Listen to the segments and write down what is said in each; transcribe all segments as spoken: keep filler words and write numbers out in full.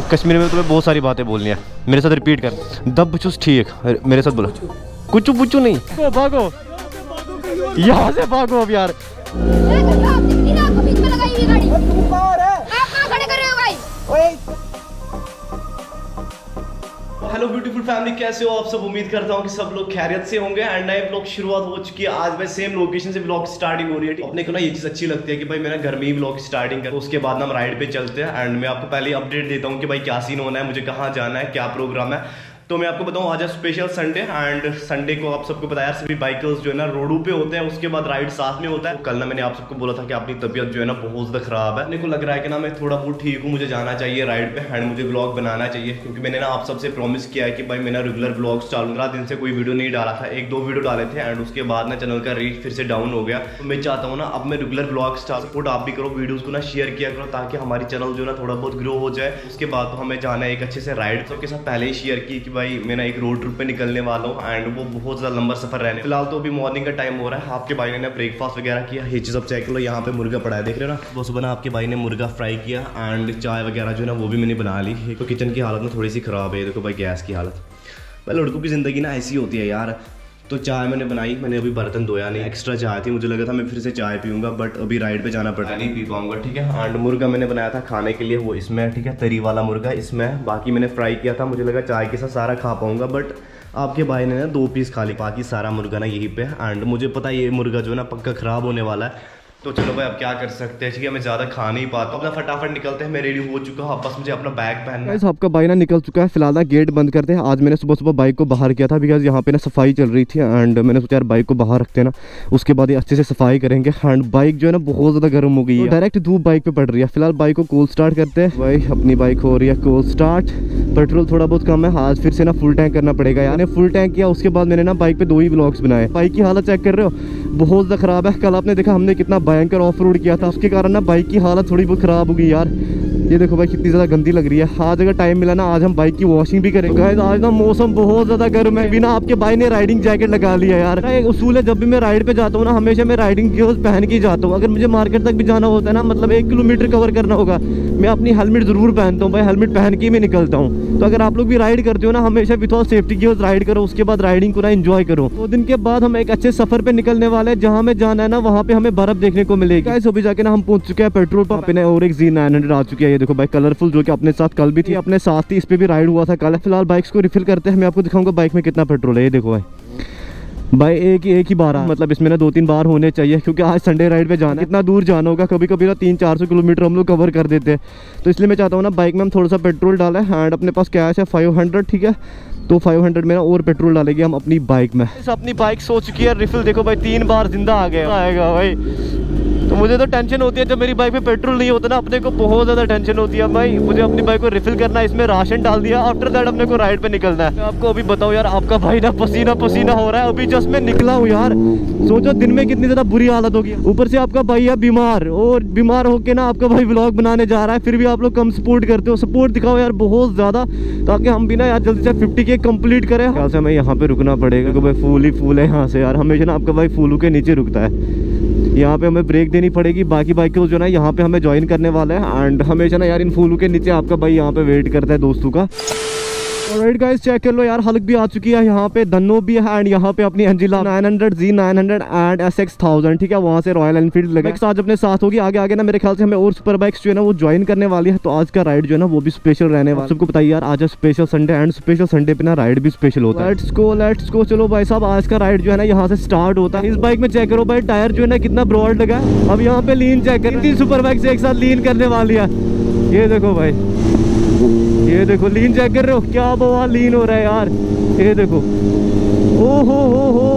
कश्मीरी में तुम्हें बहुत सारी बातें बोलनी है, मेरे साथ रिपीट कर। दब बुचुस ठीक, मेरे साथ बोलो। कुछ पुचू नहीं, तो भागो यहाँ से, भागो अब यार। हेलो ब्यूटीफुल फैमिली, कैसे हो आप सब? उम्मीद करता हूँ कि सब लोग खैरियत से होंगे। एंड नए ब्लॉग शुरुआत हो चुकी है। आज मैं सेम लोकेशन से ब्लॉग स्टार्टिंग हो रही है। अपने को ना ये चीज़ अच्छी लगती है कि भाई मेरा घर में ही ब्लॉग स्टार्टिंग कर, उसके बाद ना हम राइड पे चलते हैं। एंड मैं आपको पहले अपडेट देता हूँ कि भाई क्या सीन होना है, मुझे कहाँ जाना है, क्या प्रोग्राम है। तो मैं आपको बताऊं, आज है स्पेशल संडे। एंड संडे को आप सबको पता है सभी बाइकर्स जो है ना रोडों पे होते हैं, उसके बाद राइड साथ में होता है। कल ना मैंने आप सबको बोला था कि अपनी तबीयत जो है ना बहुत ज्यादा खराब है। मेरे को लग रहा है कि ना मैं थोड़ा बहुत ठीक हूँ, मुझे जाना चाहिए राइड पे एंड मुझे ब्लॉग बनाना चाहिए, क्योंकि मैंने ना आप सबसे प्रॉमिस किया है कि भाई मैं ना रेगुलर ब्लॉग्स डालूंगा। पंद्रह दिन से कोई वीडियो नहीं डाला था, एक दो वीडियो डाले थे एंड उसके बाद ना चैनल का रीच फिर से डाउन हो गया। तो मैं चाहता हूँ ना अब मैं रेगुलर ब्लॉग्स डाल, सपोर्ट आप भी करो, वीडियोज को ना शेयर किया करो, ताकि हमारी चैनल जो है ना थोड़ा बहुत ग्रो हो जाए। उसके बाद तो हमें जाना है एक अच्छे से राइड। सबके साथ पहले ही शेयर की कि भाई मैं ना एक रोड ट्रिप पे निकलने वाला हूँ एंड वो बहुत ज्यादा लंबा सफर रहने। फिलहाल तो अभी मॉर्निंग का टाइम हो रहा है। आपके भाई ने ब्रेकफास्ट वगैरह किया, ये चीज अब चेक करो, यहाँ पे मुर्गा पड़ा है, देख रहे हो ना। वो सुबह ना आपके भाई ने मुर्गा फ्राई किया एंड चाय वगैरह जो है ना वो भी मैंने बना ली। तो किचन की हालत ना थोड़ी सी खराब है, देखो भाई गैस की हालत। भाई लड़कों की जिंदगी ना ऐसी होती है यार। तो चाय मैंने बनाई, मैंने अभी बर्तन धोया नहीं, एक्स्ट्रा चाय थी, मुझे लगा था मैं फिर से चाय पीऊंगा, बट अभी राइड पे जाना पड़ा, नहीं पी पाऊंगा, ठीक है। एंड मुर्गा मैंने बनाया था खाने के लिए, वो इसमें, ठीक है, तरी वाला मुर्गा इसमें। बाकी मैंने फ्राई किया था, मुझे लगा चाय के साथ सारा खा पाऊंगा, बट आपके भाई ने ना दो पीस खा ली, बाकी सारा मुर्गा ना यहीं पे। एंड मुझे पता है ये मुर्गा जो है ना पक्का खराब होने वाला है। तो चलो भाई अब क्या कर सकते हैं, ठीक है, मैं ज़्यादा खा नहीं पाता। अपना फटाफट निकलते हैं, मैं रेडी हो चुका हूँ, बस मुझे अपना बैग पहनना है। आपका भाई ना निकल चुका है, फिलहाल ना गेट बंद करते हैं। आज मैंने सुबह सुबह बाइक को बाहर किया था, बिकॉज यहाँ पे ना सफाई चल रही थी एंड मैंने सोचा यार बाइक को बाहर रखते हैं ना, उसके बाद ये अच्छे से सफाई करेंगे। एंड बाइक जो है ना बहुत ज़्यादा गर्म हो गई है, डायरेक्ट धूप बाइक पे पड़ रही है। फिलहाल बाइक को कोल्ड स्टार्ट करते हैं। भाई अपनी बाइक हो रही है कोल्ड स्टार्ट, पेट्रोल थोड़ा बहुत कम है, आज फिर से ना फुल टैंक करना पड़ेगा। यानी फुल टैंक किया, उसके बाद मैंने ना बाइक पे दो ही ब्लॉग्स बनाए। बाइक की हालत चेक कर रहे हो, बहुत ज़्यादा खराब है। कल आपने देखा हमने कितना भयंकर ऑफ रोड किया था, उसके कारण ना बाइक की हालत थोड़ी बहुत खराब हो गई यार। ये देखो भाई कितनी ज़्यादा गंदी लग रही है। आज अगर टाइम मिला ना, आज हम बाइक की वॉशिंग भी करेंगे। आज ना मौसम बहुत ज़्यादा गर्म है, बिना आपके भाई ने राइडिंग जैकेट लगा लिया यार। एक उसूल है, जब भी मैं राइड पे जाता हूँ ना, हमेशा मैं राइडिंग ग्लोव्स पहन के जाता हूँ। अगर मुझे मार्केट तक भी जाना होता है ना, मतलब एक किलोमीटर कवर करना होगा, मैं अपनी हेलमेट जरूर पहनता हूँ भाई, हेलमेट पहन के मैं निकलता हूँ। तो अगर आप लोग भी राइड करते हो ना, हमेशा विदाउट सेफ्टी ग्लोव्स राइड करो, उसके बाद राइडिंग को ना एंजॉय करो। दो दिन के बाद हम एक अच्छे सफर पे निकलने वाले हैं, जहाँ में जाना है ना वहाँ पे हमें बर्फ देखने को मिलेगी। गाइस अभी जाके ना हम पहुंच चुके हैं पेट्रोल पंप पे और एक ज़ी नाइन हंड्रेड आ चुकी है। ये देखो भाई कलरफुल, जो कि अपने साथ कल भी थी, अपने साथ ही इस पे भी राइड हुआ था कल। फिलहाल बाइक्स को रिफिल करते हैं, मैं आपको दिखाऊंगा बाइक में कितना पेट्रोल है। ये देखो भाई भाई एक ही एक ही बार, मतलब इसमें ना दो तीन बार होने चाहिए, क्योंकि आज संडे राइड पे जाना है। कितना दूर जाना होगा, कभी कभी ना तीन चार सौ किलोमीटर हम लोग कवर कर देते हैं। तो इसलिए मैं चाहता हूँ ना बाइक में हम थोड़ा सा पेट्रोल डालें। एंड अपने पास कैश है फाइव हंड्रेड, ठीक है, तो फाइव हंड्रेड में ना और पेट्रोल डालेंगे हम अपनी बाइक में। अपनी बाइक सो चुकी है रिफिल, देखो भाई तीन बार जिंदा आ गया आएगा भाई। तो मुझे तो टेंशन होती है जब मेरी बाइक पे पेट्रोल नहीं होता ना, अपने को बहुत ज़्यादा टेंशन होती है भाई। मुझे अपनी बाइक को रिफिल करना है, इसमें राशन डाल दिया, आफ्टर दैट अपने को राइड पे निकलना है। आपको अभी बताओ यार, आपका भाई ना पसीना पसीना हो रहा है, अभी जस्ट मैं निकला हूँ यार। सोचो दिन में कितनी ज़्यादा बुरी हालत होगी, ऊपर से आपका भाई है बीमार, और बीमार होके ना आपका भाई व्लॉग बनाने जा रहा है, फिर भी आप लोग कम सपोर्ट करते हो। सपोर्ट दिखाओ यार बहुत ज़्यादा, ताकि हम भी ना यार जल्दी से फिफ्टी के कम्प्लीट करें। यहाँ से हमें यहाँ पे रुकना पड़ेगा, क्योंकि भाई फूल ही फूल है यहाँ से यार। हमेशा ना आपका भाई फूलों के नीचे रुकता है, यहाँ पे हमें ब्रेक देनी पड़ेगी। बाकी बाइक को जो ना यहाँ पे हमें ज्वाइन करने वाले हैं। एंड हमेशा ना यार इन फूलों के नीचे आपका भाई यहाँ पे वेट करता है दोस्तों का। ऑलराइट गाइस चेक कर लो यार, हल्क भी आ चुकी है, यहाँ पे दन्नो भी है एंड यहाँ पे अपनी एंजिला nine hundred Z nine hundred and S X thousand, ठीक है, वहाँ से रॉयल एनफील्ड लगे आज अपने साथ होगी। आगे आगे ना मेरे ख्याल से हमें और सुपर बाइक्स जो है ना वो ज्वाइन करने वाली है। तो आज का राइड जो है ना वो भी स्पेशल रहने वाला है। सबको बताइए यार, आज special Sunday and special Sunday पे ना राइड भी स्पेशल होता है। लेट्स गो लेट्स गो, चलो भाई साहब आज का राइड जो है ना यहाँ से स्टार्ट होता है। इस बाइक में चेक करो भाई, टायर जो है ना कितना ब्रॉड लगा है। अब यहाँ पे लीन चेक कर, तीन सुपर बाइक्स एक साथ लीन करने वाली है। ये देखो भाई, ये देखो लीन चेक कर रहे हो, क्या बवाल लीन हो रहा है यार। ये देखो, ओ हो हो हो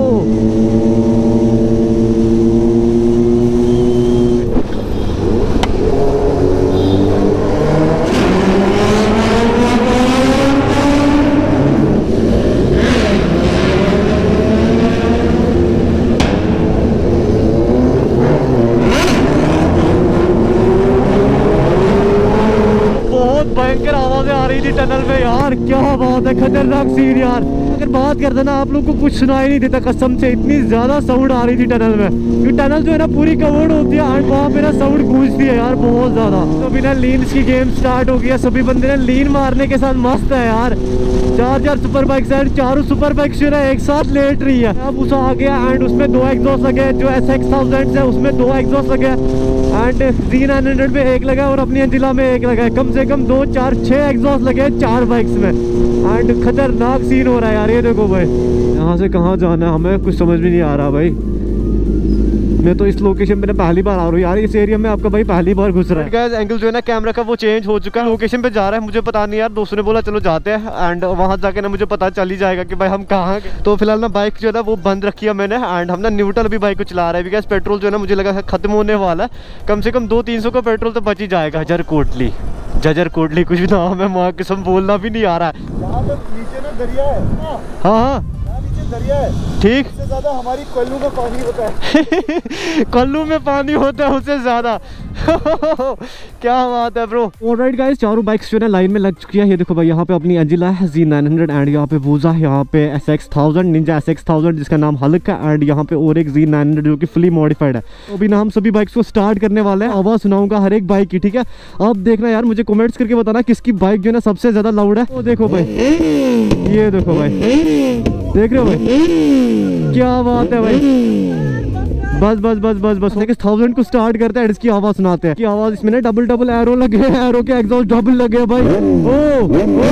भयंकर आवाजें आ रही थी टनल में यार, क्या बात है, खतरनाक सीन यार। अगर बात करते ना, आप लोग को कुछ सुनाई नहीं देता कसम से, इतनी ज्यादा साउंड आ रही थी टनल में। क्योंकि टनल जो है ना पूरी कवर्ड होती है एंड वहाँ पे ना साउंड गूंजती है यार बहुत ज्यादा। तो अभी ना लीन की गेम स्टार्ट हो गया, सभी बंदे ने लीन मारने के साथ मस्त है यार। चार चार सुपर बाइक एंड चारों सुपर बाइक जो है एक साथ लेट रही है। अब उस आ गया एंड उसमें दो एग्जॉस्ट लगे, जो एस एक्स थाउजेंड है उसमें दो एग्जॉस्ट लगे एंड जी नाइन हंड्रेड में एक लगा और अपनी अंजिला में एक लगा है। कम से कम दो चार छह एग्जॉस्ट लगे चार बाइक्स में एंड खतरनाक सीन हो रहा है यार। ये देखो भाई, यहाँ से कहाँ जाना है हमें कुछ समझ में नहीं आ रहा भाई। मैं तो इस लोकेशन पे पहली बार आ रहा हूँ यार, इस एरिया में आपका भाई पहली बार घुस रहा है। गाइस एंगल जो है ना कैमरा का वो चेंज हो चुका है, लोकेशन पे जा रहा है मुझे पता नहीं यार, दोस्तों ने बोला चलो जाते हैं एंड वहाँ जाके ना मुझे पता चल ही जाएगा कि भाई हम कहाँ गए। तो फिलहाल ना बाइक जो है ना वो बंद रखी है मैंने एंड हम ना न्यूट्रल भी बाइक को चला रहे हैं बिकॉज पेट्रोल जो है ना मुझे लगा है खत्म होने वाला है। कम से कम दो तीन सौ का पेट्रोल तो बच ही जाएगा। जर कोटली जजर कोटली कुछ भी नाम है, माँ कसम बोलना भी नहीं आ रहा है। नीचे ना दरिया है। हाँ हाँ दरिया है ठीक, उससे ज्यादा हमारी कोल्लू में पानी होता है। कोल्लू में पानी होता है उससे ज्यादा। क्या बात है ब्रो। ऑलराइट गाइस, चारों बाइक्स जो है लाइन में लग चुकी है। ये देखो भाई, यहाँ पे अपनी अंजिला है जी नाइन हंड्रेड एंड यहाँ पे वूजा है, यहाँ पे S X thousand ninja S X thousand जिसका नाम हल्क है एंड यहाँ पे और एक जी नाइन हंड्रेड जो कि फुली मॉडिफाइड है। तो अभी ना हम सभी बाइक्स को स्टार्ट करने वाले हैं, आवाज सुनाऊंगा हर एक बाइक की, ठीक है। अब देखना यार, मुझे कमेंट्स करके बताना किसकी बाइक जो है ना सबसे ज्यादा लाउड है। वो देखो भाई, ये देखो भाई, देख रहे हो भाई, क्या बात है भाई। बस बस बस बस बस एक थाउजेंड को स्टार्ट करते हैं, इसकी आवाज सुनाते हैं। की आवाज इसमें ना डबल डबल एरो लगे हैं, एरो के एग्जॉस्ट डबल लगे भाई। ओ, ओ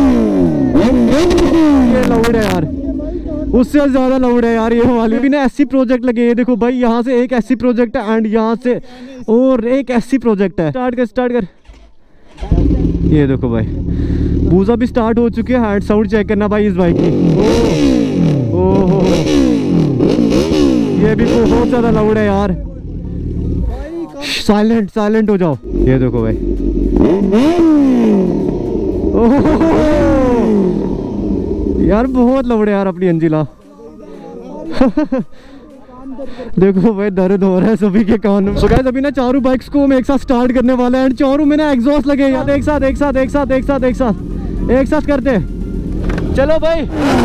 ये लाउड है यार, उससे ज्यादा लाउड है यार ये वाली। भी ना एससी प्रोजेक्ट लगे, ये देखो भाई, यहाँ से एक एससी प्रोजेक्ट है एंड यहाँ से और एक एससी प्रोजेक्ट है। स्टार्ट कर स्टार्ट कर, ये देखो भाई, बूजा भी स्टार्ट हो चुके हैं। साउंड चेक करना भाई इस बाइक की। ओहो, ये भी बहुत ज्यादा लाउड है यार। साइलेंट साइलेंट हो जाओ। ये देखो भाई, ओहो यार बहुत लाउड है यार अपनी अंजिला। देखो भाई, दर्द हो रहा है सभी के कान में। सो गाइस, अभी ना चारों बाइक्स को हम एक साथ स्टार्ट करने वाले हैं एंड चारों में ना एग्जॉस्ट लगे यार। एक साथ एक साथ एक साथ एक साथ एक साथ एक साथ करते, चलो भाई।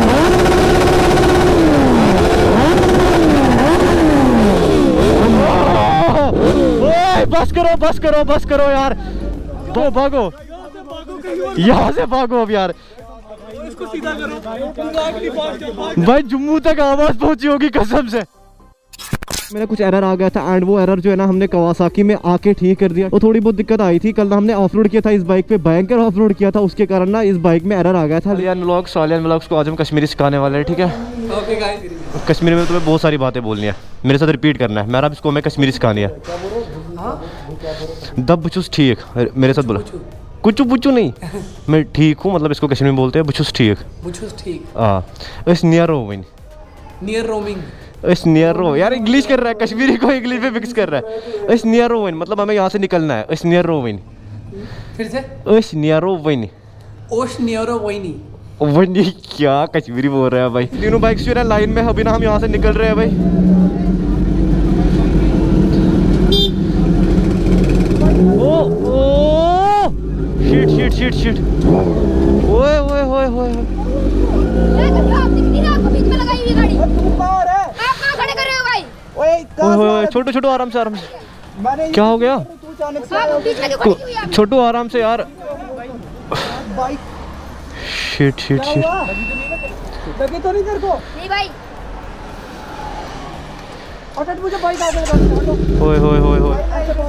ओए बस करो बस करो बस करो यार, तो भागो यहाँ से भागो अब यार। इसको सीधा करो भाई, जम्मू तक आवाज पहुंची होगी कसम से। मेरा कुछ एरर आ गया था एंड वो एरर जो है ना हमने कवासाकी में आके ठीक कर दिया। वो थोड़ी बहुत दिक्कत आई थी, कल हमने ऑफ रोड किया था इस बाइक पे, भयंकर ऑफ रोड किया था, उसके कारण ना इस बाइक में एरर आ गया था। सालियन व्लॉग्स सालियन व्लॉग्स को आज हम कश्मीरी सिखाने वाले हैं, ठीक है। ओके गाइस, कश्मीरी में तुम्हें बहुत सारी बातें बोलनी है, मेरे साथ रिपीट करना है। मेरा इसको हमें कश्मीरी सिखानी है। दब बुचुस ठीक, मेरे साथ बोलो। कुछ पुचू नहीं, मैं ठीक हूँ, मतलब इसको कश्मीरी में बोलते हैं बुचुस ठीक। बुचुस ठीक, हाँ। इस नियर रोमिंग नियर रोमिंग इस नियर रो यार, इंग्लिश कर रहा है, कश्मीरी को इंग्लिश में मिक्स कर रहा है। इस नियर रोविन मतलब हमें यहाँ से निकलना है। इस नियर रोविन, फिर से इस नियर रोविन, ओश नियर रोविनी वनी, क्या कश्मीरी बोल रहा है भाई। तीनों बाइक्स जो है लाइन में, अभी ना हम यहाँ से निकल रहे हैं भाई। Oh oh shit shit shit shit, ओए ओए ओए ओए छोटू छोटू आराम से आराम से। क्या हो गया छोटू, आराम से यार। शिट शिट शिट, लगे तो नहीं तेरे को? नहीं भाई। मुझे बाइक आ गई। ओए ओए ओए ओए,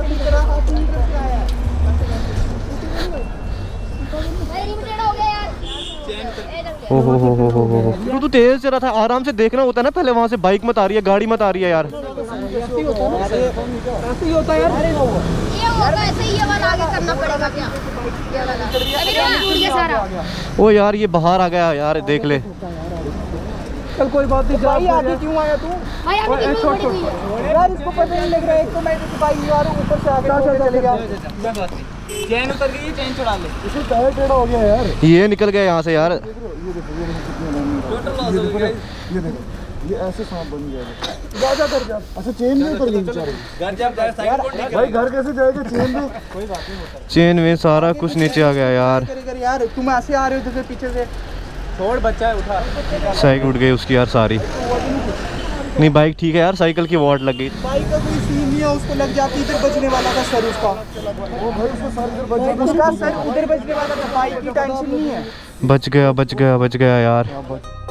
हो हो हो हो हो हो। तू तो तेज चला था, आराम से देखना होता है ना पहले, वहाँ से बाइक मत आ रही है, गाड़ी मत आ रही है यार। ऐसे ही होता है यार, ये होगा ऐसे ही, ये वाला आगे करना पड़ेगा क्या? ये वाला अभी टूट गया सारा। ओ यार, ये बाहर आ गया यार, देख ले। चल कोई बात नहीं, भाई आगे क्यों आया तू? भाई आगे क्यों छोड़ छोड़ यार, इसको पता नहीं लग रहा है। एक तो मैं बाइक आ रहा हूं, ऊपर से आगे चले गया। क्या बात है, चैन उतर गई, चैन छुड़ा ले। इसे टायर टेढ़ा हो गया यार, ये निकल गया यहाँ से यार। ये देखो ये देखो टोटल लॉस हो गया। ये देखो ये ऐसे सांप बन गया। जा जा घर जा। अच्छा चेन नहीं उतर गई बेचारे। घर जा भाई, घर कैसे जाएगा चेन में? कोई बात नहीं होता, चेन में सारा कुछ नीचे आ गया यार। यार तुम ऐसे आ रहे हो तो पीछे से छोड़, बच्चा है उठा। साइकिल उठ गई उसकी यार सारी। नहीं बाइक ठीक है यार, साइकिल की वॉट लग गई। बाइक का कोई सीन नहीं है, उसको लग जाती इधर बचने वाला था सर उसका। वो भाई उसका सर इधर बच गया, उसका सर उधर बचने वाला था, बाइक की टेंशन नहीं है। बच गया बच गया बच गया यार।